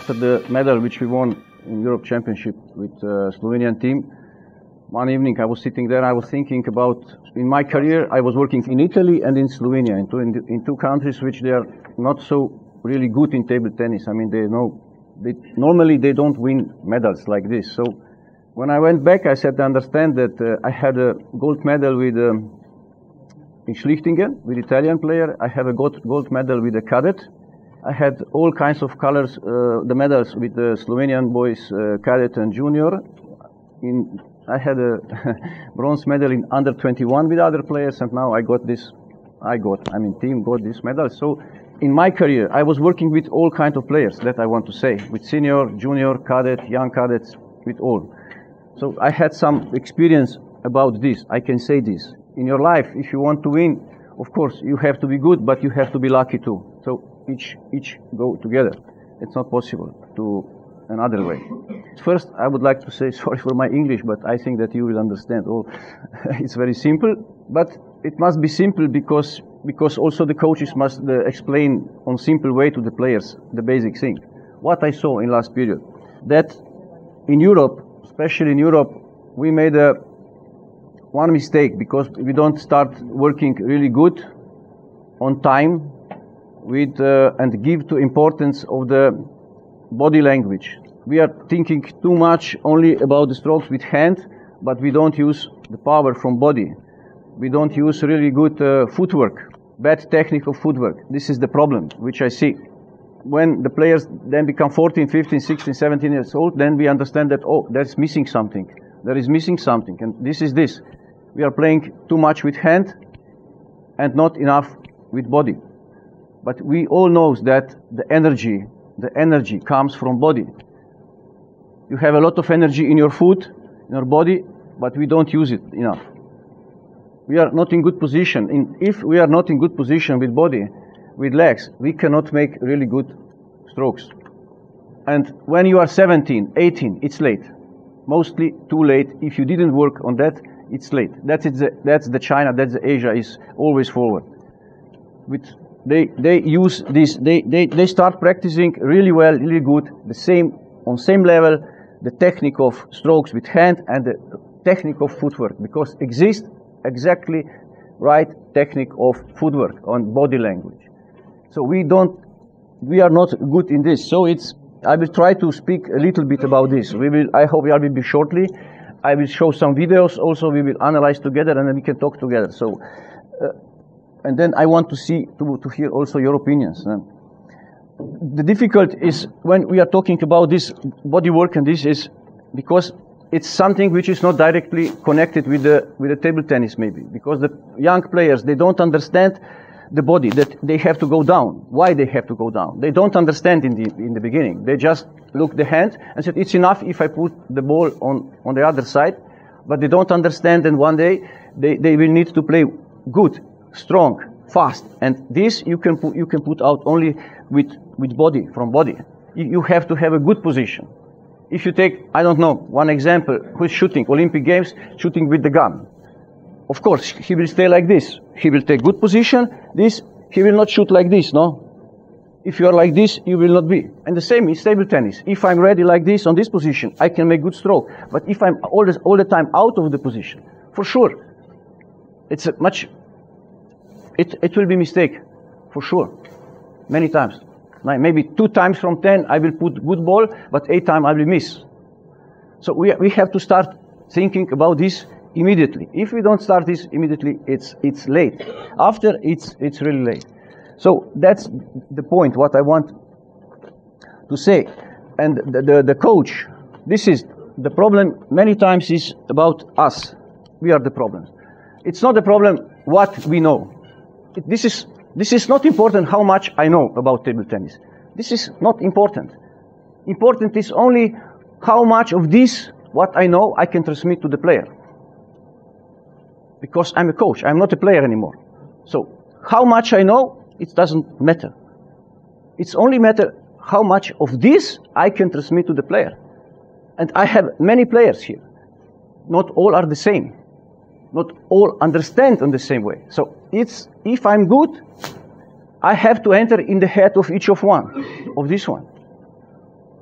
after the medal which we won in Europe Championship with Slovenian team, one evening I was sitting there, I was thinking about, in my career, I was working in Italy and in Slovenia, in two countries which they are not so really good in table tennis. I mean, normally they don't win medals like this. So when I went back, I said, I understand that I had a gold medal with in Schlichtingen with Italian player. I have a gold medal with a Cadet. I had all kinds of colors, the medals with the Slovenian boys, Cadet and Junior. I had a bronze medal in under 21 with other players, and now team got this medal. So in my career, I was working with all kinds of players, that I want to say, with senior, junior, cadet, young cadets, with all. So I had some experience about this. I can say this. In your life, if you want to win, of course, you have to be good, but you have to be lucky too. So each go together. It's not possible to another way. First, I would like to say sorry for my English, but I think that you will understand. Oh, it's very simple, but it must be simple because also the coaches must explain on simple way to the players the basic thing. What I saw in last period, that in Europe, especially in Europe, we made one mistake because we don't start working really good on time and give to importance of the body language. We are thinking too much only about the strokes with hand, but we don't use the power from body. We don't use really good footwork, bad technique of footwork. This is the problem which I see. When the players then become 14, 15, 16, 17 years old, then we understand that, oh, there's missing something. There is missing something, and this is this. We are playing too much with hand and not enough with body. But we all know that the energy comes from body. You have a lot of energy in your foot, in your body, but we don't use it enough. We are not in good position. If we are not in good position with body, with legs, we cannot make really good strokes. And when you are 17, 18, it's late. Mostly too late. If you didn't work on that, it's late. That's the China, that's the Asia is always forward. They use this, they start practicing really well, really good, on same level, the technique of strokes with hand and the technique of footwork, because exists exactly right technique of footwork on body language. So we are not good in this. So I will try to speak a little bit about this. I hope I will be shortly. I will show some videos also. We will analyze together and then we can talk together. So, and then I want to hear also your opinions. The difficulty is when we are talking about this body work, and this is because it's something which is not directly connected with the table tennis, maybe, because the young players, they don't understand the body, that they have to go down. Why they have to go down? They don't understand in the beginning. They just look the hand and said, it's enough if I put the ball on the other side, but they don't understand, and one day they will need to play good, strong, fast, and this you can put out only with body, from body. You have to have a good position. If you take, I don't know, one example, who's shooting, Olympic Games, shooting with the gun. Of course, he will stay like this. He will take good position. He will not shoot like this, no? If you are like this, you will not be. And the same is table tennis. If I'm ready like this, on this position, I can make good stroke. But if I'm all the time out of the position, for sure, it will be mistake, for sure, many times. Maybe 2 times from 10 I will put good ball, but 8 times I will miss. So we have to start thinking about this immediately. If we don't start this immediately, it's late. After, it's really late. So that's the point, what I want to say. And the coach, this is the problem many times is about us. We are the problem. It's not the problem what we know. This is not important how much I know about table tennis. This is not important. Important is only how much of this, what I know, I can transmit to the player. Because I'm a coach, I'm not a player anymore. So how much I know, it doesn't matter. It's only matter how much of this I can transmit to the player. And I have many players here. Not all are the same. Not all understand in the same way. So if I'm good, I have to enter in the head of each of this one.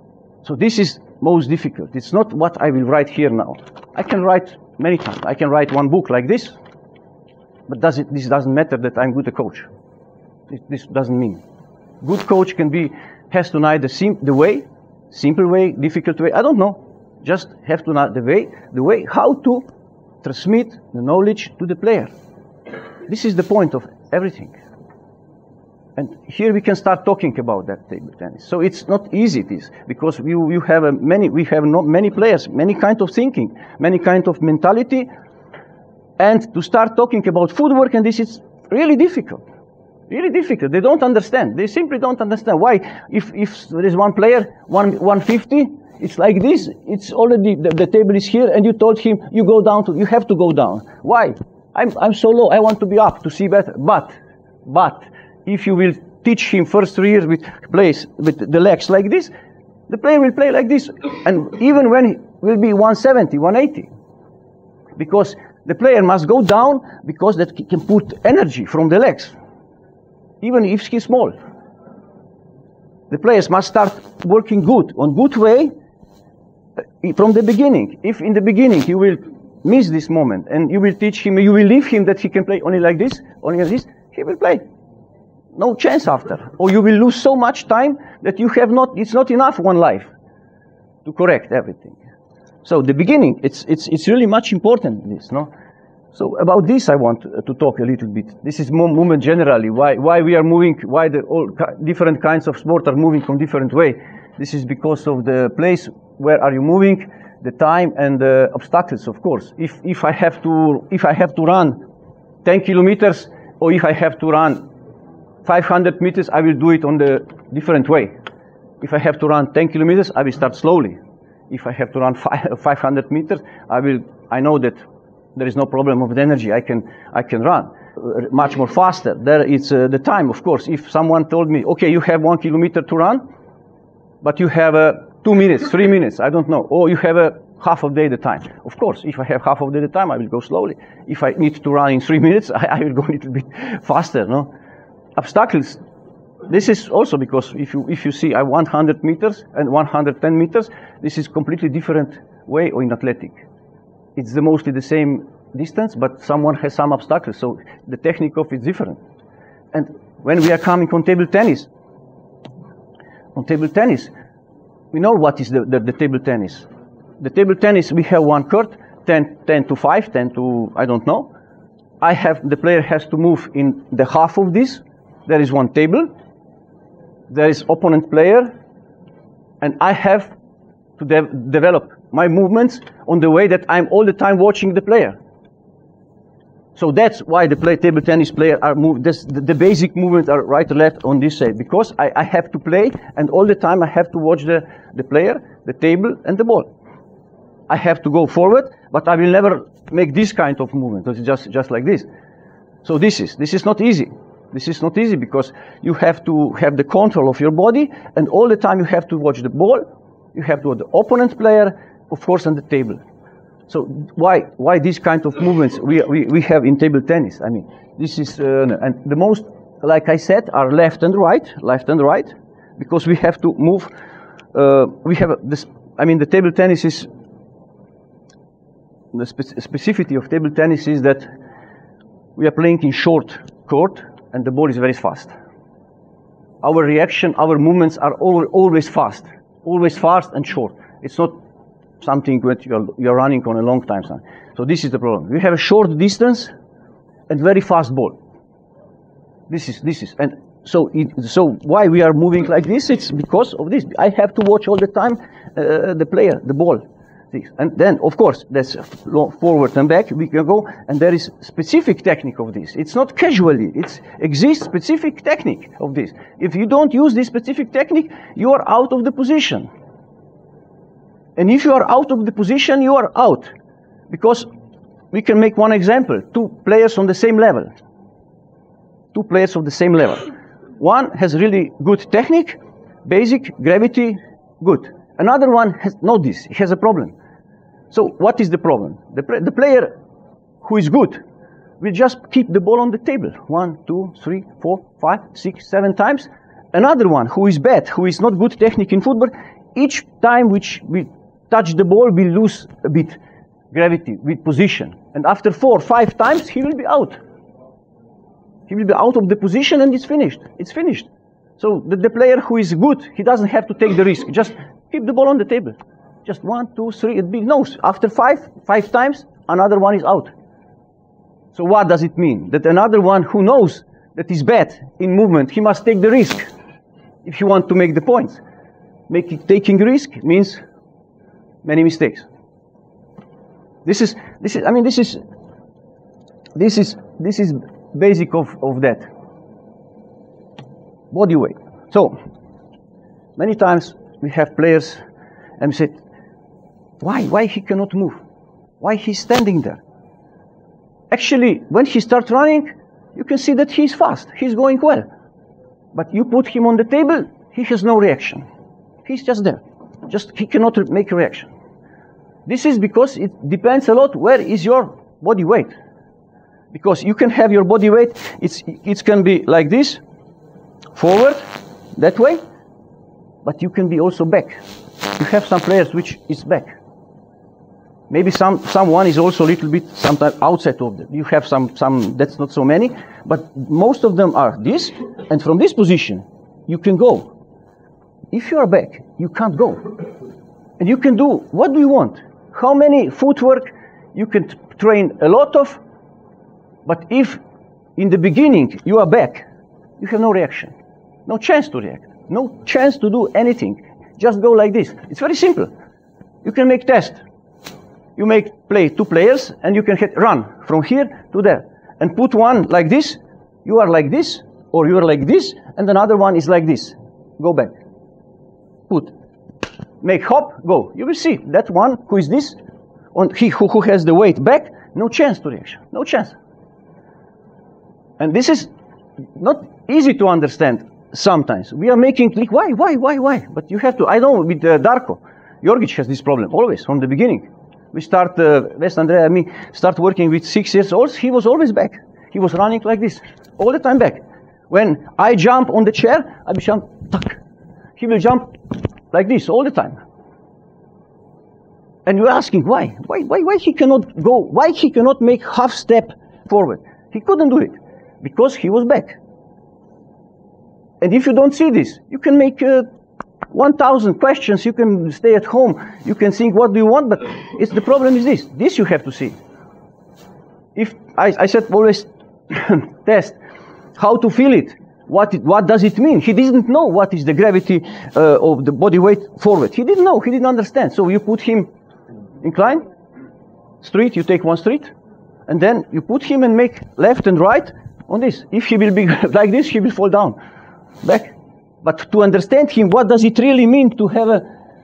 So this is most difficult. It's not what I will write here now. I can write many times. I can write one book like this, but this doesn't matter that I'm good a coach. This doesn't mean. Good coach has to know the way, simple way, difficult way, I don't know. Just have to know the way how to transmit the knowledge to the player. This is the point of everything. And here we can start talking about that table tennis. So it's not easy, this, because we have many players, many kind of thinking, many kind of mentality, and to start talking about footwork, and this is really difficult. Really difficult. They don't understand. They simply don't understand why. If there is one player, 150, it's like this. It's already the table is here, and you told him you have to go down. Why? I'm so low. I want to be up to see better. But if you will teach him first 3 years with the legs like this, the player will play like this, and even when he will be 170, 180, because the player must go down because that he can put energy from the legs, even if he's small. The players must start working good way from the beginning. If in the beginning you will miss this moment and you will teach him, you will leave him that he can play only like this, he will play. No chance after. Or you will lose so much time that it's not enough one life to correct everything. So the beginning, it's really much important, this, no? So about this I want to talk a little bit. This is movement generally, why we are moving, why all different kinds of sport are moving from different way. This is because of the place where are you moving, the time and the obstacles, of course. If I have to run 10 kilometers, or if I have to run 500 meters, I will do it on the different way. If I have to run 10 kilometers, I will start slowly. If I have to run 500 meters, I know that there is no problem of the energy. I can run much more faster. There it's the time, of course. If someone told me, okay, you have 1 kilometer to run, but you have 2 minutes, 3 minutes, I don't know, or you have half of the day the time. Of course, if I have half of the day the time, I will go slowly. If I need to run in 3 minutes, I will go a little bit faster, no? Obstacles. This is also because if you see 100 meters and 110 meters, this is completely different way in athletic. It's mostly the same distance, but someone has some obstacles, so the technique of it is different. And when we are coming on table tennis, we know what is the table tennis. The table tennis, we have one court, 10 to 5, 10 to, I don't know. The player has to move in the half of this. There is one table, there is opponent player, and I have to develop my movements on the way that I'm all the time watching the player. So that's why the table tennis player are the basic movements are right or left on this side, because I have to play, and all the time I have to watch the player, the table, and the ball. I have to go forward, but I will never make this kind of movement. It's just like this. So this is not easy. This is not easy because you have to have the control of your body, and all the time you have to watch the ball, you have to watch the opponent player, of course, and the table. So why these kind of movements we have in table tennis? I mean, this is and the most, like I said, are left and right, because we have to move. We have this. I mean, the table tennis is the specificity of table tennis is that we are playing in short court, and the ball is very fast. Our reaction, our movements are always fast and short. It's not something that you're running on a long time. So this is the problem. We have a short distance and very fast ball. This is, and so why we are moving like this? It's because of this. I have to watch all the time the player, the ball. And then, of course, that's forward and back. We can go, and there is specific technique of this. It's not casually. It exists specific technique of this. If you don't use this specific technique, you are out of the position. And if you are out of the position, you are out. Because we can make one example. 2 players on the same level. 2 players of the same level. One has really good technique, basic, gravity, good. Another one has not this. He has a problem. So what is the problem? The player who is good will just keep the ball on the table 1, 2, 3, 4, 5, 6, 7 times. Another one who is bad, who is not good technique in football, each time which we touch the ball, we lose a bit gravity with position. And after 4 or 5 times, he will be out. He will be out of the position and it's finished. It's finished. So the player who is good, he doesn't have to take the risk. Just keep the ball on the table. Just 1, 2, 3, it knows. After 5 times, another one is out. So what does it mean? That another one who knows that is bad in movement, he must take the risk if he wants to make the points. Taking risk means many mistakes. This is basic of that. Body weight. So many times we have players and we say, why he cannot move? Why he's standing there? Actually, when he starts running, you can see that he's fast, he's going well. But you put him on the table, he has no reaction. He's just there. He cannot make a reaction. This is because it depends a lot where is your body weight. Because you can have your body weight, it can be like this, forward, that way, but you can be also back. You have some players which is back. Maybe someone is also a little bit sometimes outside of them. You have some that's not so many, but most of them are this, and from this position you can go. If you are back, you can't go. And you can do what do you want. How many footwork you can train a lot of, but if in the beginning you are back, you have no reaction. No chance to react. No chance to do anything. Just go like this. It's very simple. You can make test. You play 2 players and you can run from here to there. And put one like this. You are like this, or you are like this, and another one is like this. Go back. Put. Make hop, go. You will see that one who is this, who has the weight back, no chance to reaction. No chance. And this is not easy to understand sometimes. We are making click, why? But you have to, I know with Darko, Jorgic has this problem always from the beginning. We start, West Andrea and me, start working with 6 years old, he was always back. He was running like this, all the time back. When I jump on the chair, I will jump, tuck. He will jump like this all the time. And you're asking, why? Why he cannot go, why he cannot make half step forward? He couldn't do it, because he was back. And if you don't see this, you can make 1,000 questions, you can stay at home, you can think what do you want, but the problem is this. This you have to see. If I said always test how to feel it, what does it mean? He didn't know what is the gravity of the body weight forward. He didn't know, he didn't understand. So you put him incline, straight, you take one straight, and then you put him and make left and right on this. If he will be like this, he will fall down. Back. But to understand him, what does it really mean to have a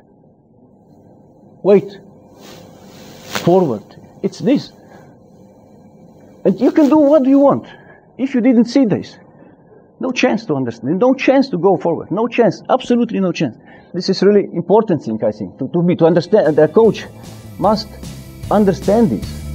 weight forward? It's this. And you can do what you want. If you didn't see this, no chance to understand, no chance to go forward, no chance, absolutely no chance. This is really important thing, I think, to understand. The coach must understand this.